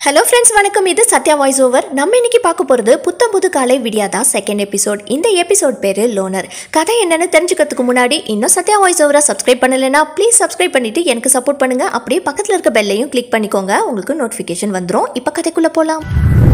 Hello friends, வணக்கம். இது Sathya voice over. நம்ம இன்னைக்கு பார்க்க போறது புது காலை விடியாதா செகண்ட் எபிசோட். இந்த எபிசோட் பேரு லோனர். கதை என்னன்னு தெரிஞ்சுக்கிறதுக்கு முன்னாடி இன்னும் சத்யா வாய்ஸ் ஓவரை சப்ஸ்கிரைப் பண்ணலைன்னா ப்ளீஸ் சப்ஸ்கிரைப் பண்ணிட்டு எனக்கு சப்போர்ட் பண்ணுங்க. அப்படியே பக்கத்துல இருக்க பெல்லையும் கிளிக் பண்ணிக்கோங்க. உங்களுக்கு நோட்டிஃபிகேஷன் வந்துடும். இப்போ கதைக்குள்ள போலாம்.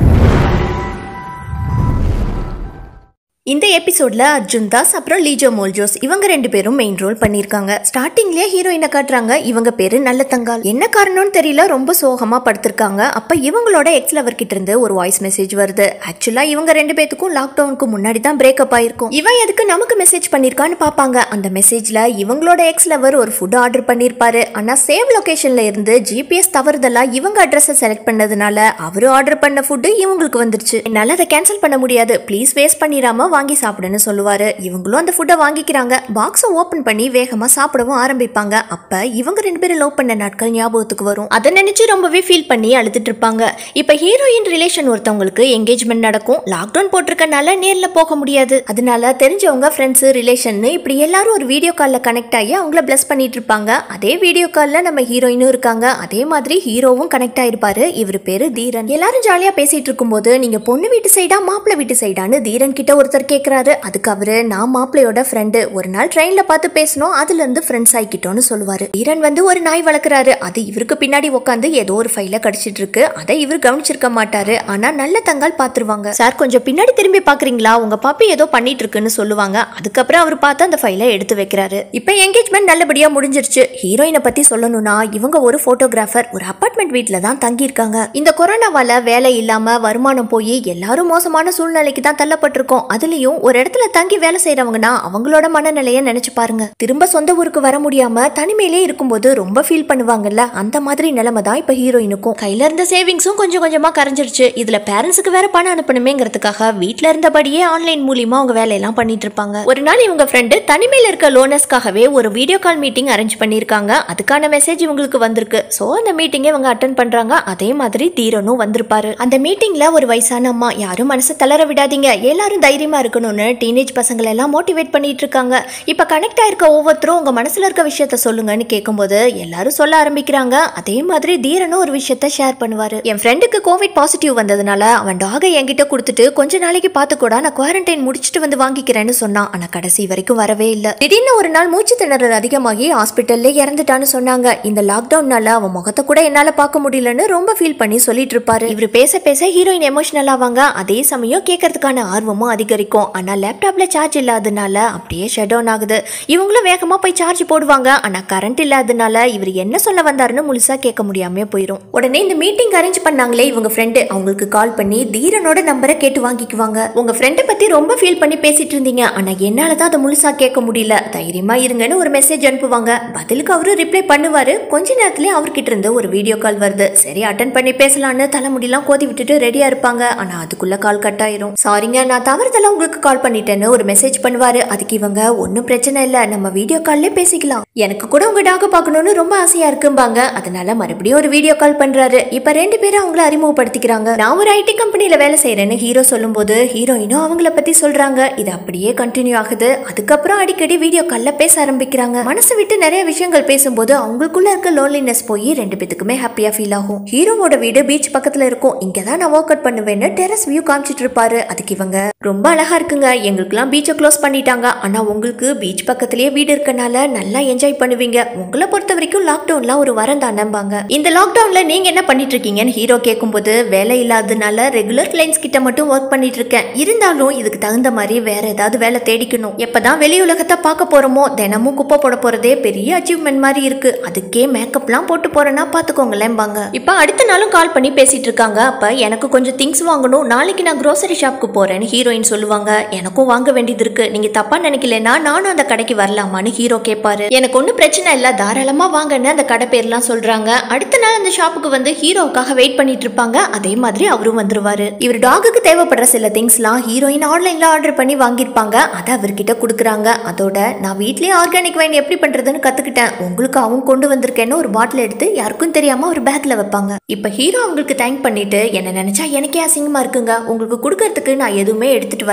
இந்த எபிசோட்ல அர்ஜுன் தாஸ் அப்புறம் லீஜோ மோல்ஜோஸ் இவங்க ரெண்டு பேரும் மெயின் ரோல் பண்ணிருக்காங்க. ஸ்டார்டிங்லயே ஹீரோயினை காட்டுறாங்க. இவங்க பேரு நல்ல தங்கால். என்ன காரணம்னு தெரியல, ரொம்ப சோகமா படுத்திருக்காங்க. அப்ப இவங்களோட எக்ஸ் லவர் கிட்ட இருந்து ஒரு வாய்ஸ் மெசேஜ் வருது. ஆக்சுவலா இவங்க ரெண்டு பேத்துக்கும் லாக்டவுனுக்கு முன்னாடி தான் பிரேக்கப் ஆயிருக்கும். இவன் எதுக்கு நமக்கு மெசேஜ் பண்ணிருக்கான்னு பாப்பாங்க. அந்த மெசேஜ்ல இவங்களோட எக்ஸ் லவர் ஒரு ஃபுட் ஆர்டர் பண்ணிருப்பாரு. ஆனா சேவ் லொகேஷன்ல இருந்து ஜிபிஎஸ் தவறுதலா இவங்க அட்ரஸை செலக்ட் பண்ணதுனால அவரு ஆர்டர் பண்ண ஃபுட் இவங்களுக்கு வந்துருச்சு. என்னால அதை கேன்சல் பண்ண முடியாது, ப்ளீஸ் வேஸ்ட் பண்ணிடாம வாங்கி சாப்பிடுன்னு சொல்லுவாரு. இவங்களும் அந்த ஃபுட்டை வாங்கிக்கிறாங்க. பாக்ஸை ஓபன் பண்ணி வேகமா சாப்பிடவும் ஆரம்பிப்பாங்க. அப்ப இவங்க ரெண்டு பேரும் லவ் பண்ண நாட்கள் ஞாபகத்துக்கு வரும். அதை நினைச்சு ரொம்பவே ஃபீல் பண்ணி அழுதுட்டு இருப்பாங்க. இப்ப ஹீரோயின் ரிலேஷன் ஒருத்தவங்களுக்கு என்கேஜ்மெண்ட் நடக்கும். லாக்டவுன் போட்டிருக்கனால நேர்ல போக முடியாது. அதனால தெரிஞ்சவங்க ஃப்ரெண்ட்ஸ் ரிலேஷன் இப்படி எல்லாரும் ஒரு வீடியோ கால்ல கனெக்ட் ஆகி அவங்கள பிளஸ் பண்ணிட்டு இருப்பாங்க. அதே வீடியோ கால்ல நம்ம ஹீரோயினும் இருக்காங்க. அதே மாதிரி ஹீரோவும் கனெக்ட் ஆயிருப்பாரு. இவர் பேரு தீரன். எல்லாரும் ஜாலியா பேசிட்டு இருக்கும் போது நீங்க பொண்ணு வீட்டு சைடா மாப்பிள்ளை வீட்டு சைடான்னு தீரன் கிட்ட ஒருத்தர் கேட்கிறாரு. அதுக்கு அவரு நான் மாப்பிள்ளையோட ஃப்ரெண்டு, ஒரு நாள் ட்ரெயின்ல பார்த்து பேசணும், அதுல இருந்து ஃப்ரெண்ட்ஸ் ஆகிக்கிட்டோம்னு சொல்லுவாரு. தீரன் ஒரு நாய் வளர்க்குறாரு. அது இவருக்கு பின்னாடி உட்காந்து ஏதோ ஒரு ஃபைல கடிச்சிட்டு இருக்கு. அதை இவர் கவனிச்சிருக்க மாட்டாரு. ஆனா நல்ல தங்கால் பாத்துருவாங்க. சார் கொஞ்சம் பின்னாடி திரும்பி பாக்குறீங்களா, உங்க பாப்பி ஏதோ பண்ணிட்டு இருக்குன்னு சொல்லுவாங்க. அதுக்கப்புறம் அவர் பார்த்து அந்த ஃபைலை எடுத்து வைக்கிறாரு. இப்ப என்கேஜ்மெண்ட் நல்லபடியா முடிஞ்சிருச்சு. ஹீரோயினை பத்தி சொல்லணும்னா இவங்க ஒரு போட்டோகிராஃபர், ஒரு அபார்ட்மெண்ட் வீட்ல தான் தங்கி இருக்காங்க. இந்த கொரோனாவால வேலை இல்லாம வருமானம் போய் எல்லாரும் மோசமான சூழ்நிலைக்கு தான் தள்ளப்பட்டிருக்கோம். அதுலயும் ஒரு இடத்துல தங்கி வேலை செய்யறவங்கன்னா அவங்களோட மனநிலைய நினைச்சு பாருங்க. திரும்ப சொந்த ஊருக்கு வர முடியாம தனிமையிலே இருக்கும்போது ரொம்ப ஃபீல் பண்ணுவாங்கல்ல, அந்த மாதிரி நிலைமை தான் இப்ப ஹீரோயினுக்கும். கையில இருந்த சேவிங்ஸும் கொஞ்சம் கொஞ்சமா கரைஞ்சிருச்சு. இதுல பேரண்ட்ஸுக்கு வேற பணம் அனுப்பணுமேங்கிறதுக்காக வீட்டுல இருந்தபடியே ஆன்லைன் மூலியமா அவங்க வேலையெல்லாம் பண்ணிட்டு இருப்பாங்க. ஒரு நாள் இவங்க ஃப்ரெண்டு தனிமையில இருக்க லோனர்ஸ்க்காகவே ஒரு வீடியோ கால் மீட்டிங் அரேஞ்ச் பண்ணிருக்காங்க. அதுக்கான மெசேஜ் இவங்களுக்கு வந்திருக்கு. சோ அந்த மீட்டிங் இவங்க அட்டென்ட் பண்றாங்க. அதே மாதிரி தீரனும் வந்திருப்பாரு. அந்த மீட்டிங்ல ஒரு வயசான அம்மா, யாரும் மனசு தளர விடாதீங்க, எல்லாரும் தைரியமா இருக்கணும்னு டீனேஜ் பசங்களை எல்லாம் மோட்டிவேட் பண்ணிட்டு இருக்காங்க. இப்ப கனெக்ட் ஆயிருக்க ஒவ்வொருத்தரும் உங்க மனசுல இருக்க விஷயத்த சொல்லுங்கன்னு கேட்கும்போது எல்லாரும் சொல்ல ஆரம்பிக்கிறாங்க. அதே மாதிரி தீரனும் ஒரு விஷயத்த ஷேர் பண்ணுவாரு. என் ஃப்ரெண்டுக்கு கோவிட் பாசிட்டிவ் வந்ததுனால அவன் டாகை என்கிட்ட கொடுத்துட்டு கொஞ்ச நாளைக்கு பார்த்து கூட நான் குவாரண்டைன் முடிச்சுட்டு வந்து வாங்கிக்கிறேன்னு சொன்னான். ஆனா கடைசி வரைக்கும் வரவே இல்லை. திடீர்னு ஒரு நாள் மூச்சு திணறல் அதிகமாகி ஹாஸ்பிட்டல்ல இறந்துட்டான்னு சொன்னாங்க. இந்த லாக்டவுன்னால அவன் முகத்தை கூட என்னால பார்க்க முடியலன்னு ரொம்ப ஃபீல் பண்ணி சொல்லிட்டு இருப்பாரு. இவரு பேச பேச ஹீரோயின் எமோஷனல் ஆவாங்க. அதே சமயம் கேட்கறதுக்கான ஆர்வமும் அதிகரிக்கும். ஆனா லேப்டாப்ல சார்ஜ் இல்லாதனால அப்படியே ஷட் டவுன் ஆகுது. இவங்களும் வேகமா போய் சார்ஜ் போடுவாங்க. ஆனா கரண்ட் இல்லாதனால இவர் என்ன சொல்ல வந்தாருன்னு முழுசா கேட்க முடியாம போயிடும். உடனே இந்த மீட்டிங் அரேஞ்ச் பண்ணாங்களே இவங்க ஃப்ரெண்டு, அவங்களுக்கு கால் பண்ணி தீரனோட நம்பரை கேட்டு வாங்கிக்குவாங்க. உங்க ஃப்ரெண்டை பத்தி ரொம்ப ஃபீல் பண்ணி பேசிட்டு இருந்தீங்க, ஆனா என்னாலதான் அதை முழுசா கேட்க முடியல, தைரியமா இருங்கன்னு ஒரு மெசேஜ் அனுப்புவாங்க. பதிலுக்கு அவரு ரிப்ளை பண்ணுவாரு. கொஞ்ச நேரத்திலே அவர்கிட்ட இருந்து ஒரு வீடியோ கால் வருது. சரி அட்டென்ட் பண்ணி பேசலான்னு தலைமுடிலாம் கோதி விட்டுட்டு ரெடியா இருப்பாங்க. ஆனா அதுக்குள்ள கால் கட் ஆயிரும். சாரிங்க, நான் தவறுதலா உங்களுக்கு கால் பண்ணிட்டேன்னு ஒரு மெசேஜ் பண்ணுவாரு. அதுக்கு இவங்க ஒன்னும் பிரச்சனை இல்ல, நம்ம வீடியோ கால்ல பேசிக்கலாம், எனக்கு கூட உங்க டாக பார்க்கணும்னு ரொம்ப ஆசையா இருக்கும்பாங்க. அதனால மறுபடியும் ஒரு வீடியோ கால் பண்றாரு. இப்ப ரெண்டு பேரும் அவங்கள அறிமுகப்படுத்திக்கிறாங்க. நான் ஒரு ஐடி கம்பெனில வேலை செய்யறேன்னு ஹீரோ சொல்லும் போது ஹீரோயினும் அவங்கள பத்தி சொல்றாங்க. இது அப்படியே கண்டினியூ ஆகுது. அதுக்கப்புறம் அடிக்கடி வீடியோ கால்ல பேச ஆரம்பிக்கிறாங்க. மனசு விட்டு நிறைய விஷயங்கள் பேசும்போது அவங்களுக்குள்ள இருக்க லோன்லினஸ் போய் ரெண்டு பேத்துக்குமே ஹாப்பியா ஃபீல் ஆகும். ஹீரோவோட வீடு பீச் பக்கத்துல இருக்கும். இங்கதான் நான் ஒர்க் அவுட் பண்ணுவேன்னு டெரஸ் வியூ காமிச்சிட்டு இருப்பாரு. அதுக்கு இவங்க ரொம்ப அழகா இருக்குங்க, எங்களுக்குலாம் பீச்சை க்ளோஸ் பண்ணிட்டாங்க, ஆனா உங்களுக்கு பீச் பக்கத்திலேயே வீடு இருக்கனால நல்லா என்ஜாய் பண்ணுவீங்க, உங்களை பொறுத்த வரைக்கும் லாக்டவுன்ல ஒரு வரம் தானம்பாங்க. இந்த லாக்டவுன்ல நீங்க என்ன பண்ணிட்டு இருக்கீங்கன்னு ஹீரோ கேட்கும்போது வேலை இல்லாததுனால ரெகுலர் கிளைண்ட்ஸ் கிட்ட மட்டும் ஒர்க் பண்ணிட்டு இருக்கேன், இருந்தாலும் இதுக்கு தகுந்த மாதிரி வேற ஏதாவது வேலை தேடிக்கணும், எப்பதான் வெளி உலகத்தை பார்க்க போறோமோ தினமும் குப்பை போட போறதே பெரிய அச்சீவ்மெண்ட் மாதிரி இருக்கு, அதுக்கே மேக்கப்லாம் போட்டு போறேன்னா பாத்துக்கோங்களேன்பாங்க. இப்ப அடுத்த நாளும் கால் பண்ணி பேசிட்டு இருக்காங்க. அப்ப எனக்கு கொஞ்சம் திங்ஸ் வாங்கணும், நாளைக்கு நான் க்ரோசரி ஷாப்க்கு போறேன்னு ஹீரோயின் சொல்லுவாங்க. எனக்கும் வாங்க வேண்டியது இருக்கு, நீங்க தப்பா நினைக்கலன்னா நானும் அந்த கடைக்கு வரலாமான்னு ஹீரோ கேட்பாரு. எனக்கு ஒன்னும் பிரச்சனை இல்ல, தாராளமா வாங்கன்னு அந்த கடை பேர்லாம் சொல்றாங்க. அடுத்த நாள் அந்த ஷாப்புக்கு வந்து ஹீரோவுக்காக வெயிட் பண்ணிட்டு இருப்பாங்க. அதே மாதிரி அவரும் வந்துருவாரு. இவர் டாகுக்கு தேவைப்படுற சில திங்ஸ்லாம் ஹீரோயின் ஆன்லைன்ல ஆர்டர் பண்ணி வாங்கியிருப்பாங்க. அதை அவர்கிட்ட கொடுக்குறாங்க. அதோட நான் வீட்லயே ஆர்கானிக் வைன் எப்படி பண்றதுன்னு கத்துக்கிட்டேன், உங்களுக்கு அவங்க கொண்டு வந்திருக்கேன்னு ஒரு பாட்டில் எடுத்து யாருக்கும் தெரியாம ஒரு பேக்ல வைப்பாங்க. இப்ப ஹீரோ அவங்களுக்கு தேங்க் பண்ணிட்டு என்ன நினைச்சா எனக்கே அசிங்கமா இருக்குங்க, உங்களுக்கு கொடுக்கறதுக்கு நான் எதுவுமே எடுத்துட்டு வரல,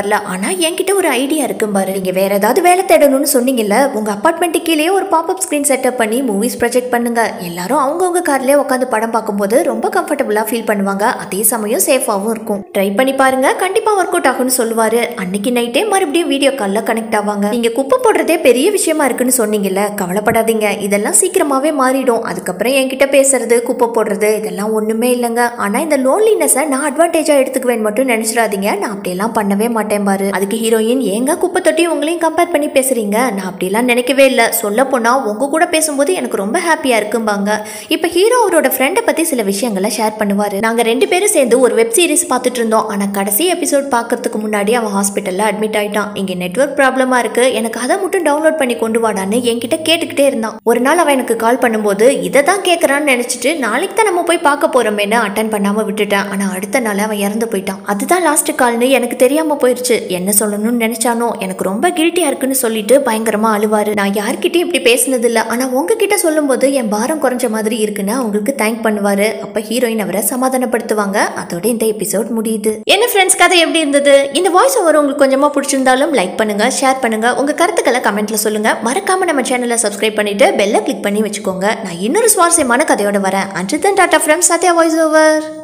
வரல. ஆனா என்கிட்ட ஒரு ஐடியா இருக்கு பாரு. நீங்க வேற ஏதாவது வேலை தேடணும்னு சொன்னீங்கல்ல, உங்க அபார்ட்மெண்ட் கீழே ஒரு பாப்அப் ஸ்கிரீன் செட்டப் பண்ணி மூவிஸ் ப்ரொஜெக்ட் பண்ணுங்க. எல்லாரும் அவங்கவுங்க கார்லயே உட்காந்து படம் பார்க்கும்போது ரொம்ப கம்ஃபர்டபுளா ஃபீல் பண்ணுவாங்க. அதே சமயம் சேஃபாவும் இருக்கும். ட்ரை பண்ணி பாருங்க, கண்டிப்பா ஒர்க் அவுட் ஆகும்னு சொல்லுவாரு. அன்னைக்கு நைட்டே மறுபடியும் வீடியோ கால்ல கனெக்ட் ஆவாங்க. நீங்க குப்பை போடுறதே பெரிய விஷயமா இருக்குன்னு சொன்னீங்கல்ல, கவலைப்படாதீங்க, இதெல்லாம் சீக்கிரமாவே மாறிடும். அதுக்கப்புறம் என்கிட்ட பேசுறது, குப்பை போடுறது இதெல்லாம் ஒண்ணுமே இல்லைங்க. ஆனா இந்த லோன்லினஸை நான் அட்வான்டேஜா எடுத்துக்குவேன் மட்டும் நினைச்சிடாதீங்க. நான் அப்படியெல்லாம் பண்ணவே மாட்டேன் பாரு. அதுக்கு ஹீரோயின், ஏங்க குப்பை தொட்டி உங்களையும் கம்பேர் பண்ணி பேசுறீங்க? நான் அப்படிலாம் நினைக்கவே இல்லை. சொல்ல போனா உங்க கூட பேசும்போது எனக்கு ரொம்ப ஹாப்பியா இருக்கும்பாங்க. இப்ப ஹீரோ அவரோட ஃப்ரெண்டை பத்தி சில விஷயங்களை ஷேர் பண்ணுவாரு. நாங்க 2 பேரும் சேர்ந்து ஒரு வெப் சீரிஸ் பார்த்துட்டு இருந்தோம். ஆனா கடைசி எபிசோட் பார்க்கறதுக்கு முன்னாடி அவன் ஹாஸ்பிட்டல்ல அட்மிட் ஆயிட்டான். இங்க நெட்வொர்க் ப்ராப்ளமா இருக்கு, எனக்கு அதை மட்டும் டவுன்லோட் பண்ணி கொண்டு வாடான்னு என்கிட்ட கேட்டுக்கிட்டே இருந்தான். ஒரு நாள் அவன் எனக்கு கால் பண்ணும்போது இதை தான் கேட்கறான்னு நினைச்சிட்டு நாளைக்கு தான் நம்ம போய் பார்க்க போறோமேன்னு அட்டன் பண்ணாம விட்டுட்டேன். ஆனா அடுத்த நாள் அவன் இறந்து போயிட்டான். அதுதான் லாஸ்ட் கால்னு எனக்கு தெரியாம போயிருச்சு. என்ன சொல்லணும்னு நினைச்சானோ எனக்கு ரொம்ப கில்ட்டியா இருக்குன்னு சொல்லிட்டு பயங்கரமா அழுவாரு. நான் யார்கிட்டயும் இப்படி பேசினது இல்ல, ஆனா உங்ககிட்ட சொல்லும் போது என் பாரம் குறைஞ்ச மாதிரி இருக்குன்னு அவங்களுக்கு தேங்க் பண்ணுவாரு. அப்ப ஹீரோயின் அவரை சமாதானப்படுத்துவாங்க. அதோட இந்த எபிசோட் முடியுது. என்ன ஃப்ரெண்ட்ஸ், கதை எப்படி இருந்தது? இந்த வாய்ஸ் ஓவர் உங்களுக்கு கொஞ்சமா பிடிச்சிருந்தாலும் லைக் பண்ணுங்க, ஷேர் பண்ணுங்க, உங்க கருத்துக்களை கமெண்ட்ல சொல்லுங்க. மறக்காம நம்ம சேனலை சப்ஸ்கிரைப் பண்ணிட்டு பெல்ல கிளிக் பண்ணி வச்சுக்கோங்க. நான் இன்னொரு சுவாரஸ்யமான கதையோட வரேன். Until then tata from Sathya voice over.